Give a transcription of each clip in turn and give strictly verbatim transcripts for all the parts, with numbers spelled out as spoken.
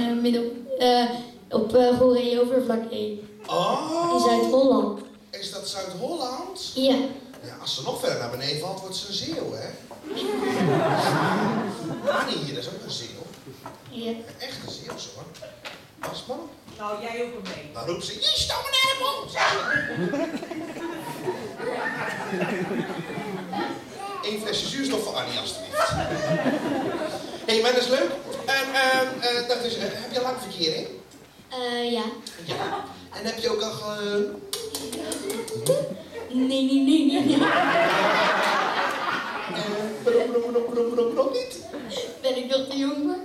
uh, middel, uh, op uh, Goeree-Overvlakke. Oh. In Zuid-Holland. Is dat Zuid-Holland? Ja. Ja, als ze nog verder naar beneden valt, wordt ze een zeeuw, hè? Annie hier, dat is ook een zeeuw. Ja. Een echte zeeuw, hoor. Pasman? Nou, jij ook een mee. Dan roept ze, je stom naar de mond! Eén flesje zuurstof voor Annie, alstublieft. Hé, hey, maar dat is leuk. En, uh, uh, dat is, uh, heb je lang verkering? Uh, ja. Ja. En heb je ook al ge... Nee, nee, nee, nee, nee. Uh, waarom, waarom, waarom, waarom, waarom, waarom niet? Ben ik nog te jong voor?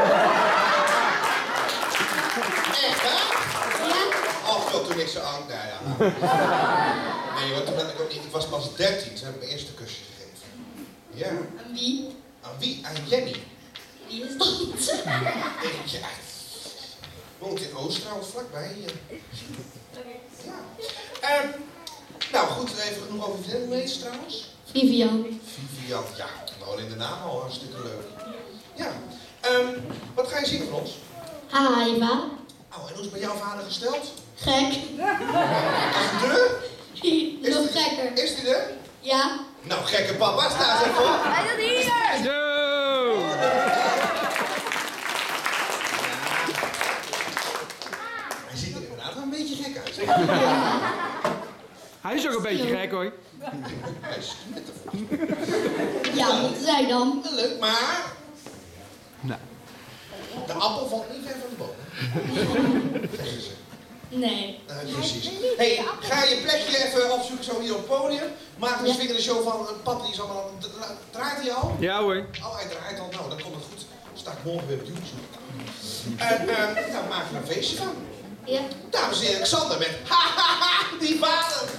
Echt, hè? Ja? Oh, ik wil toen niks zo oud. Nou ja. Nee hoor, toen ben ik ook niet. Ik was pas dertien, toen heb ik mijn eerste kusje gegeven. Ja. Aan wie? Aan wie? Aan Jenny. Wie is dat? Ja. Woont in Oost trouwens, vlakbij hier. Ja. Um, nou goed, even genoeg over vrienden. Hoe heet ze trouwens? Vivian. Vivian, ja. Nou, alleen de naam al hartstikke leuk. Ja. Um, wat ga je zingen voor ons? Haha, je vader. Oh, en hoe is het bij jouw vader gesteld? Gek. Is de? Is Nog die, gekker. Is die er? Ja. Nou, gekke papa, sta eens voor. Hij is hier! Zo! Hij ziet er inderdaad wel een beetje gek uit. Hij is ook een beetje gek hoor. Hij is knettervol. Ja, wat zei dan? Leuk, maar... Nou. De appel valt niet ver van de boom. Zeggen ze. Nee. Uh, precies. Hey, ga je plekje even opzoeken zo hier op het podium. Maak een Ja. swingende show van een pap die is allemaal... Draait hij al? Ja hoor. Oh, hij draait al. Nou, dan komt het goed. Dan sta ik morgen weer op YouTube. En uh, daar maken we een feestje van. Ja. Dames en heren, Xander met ha ha ha, die vader.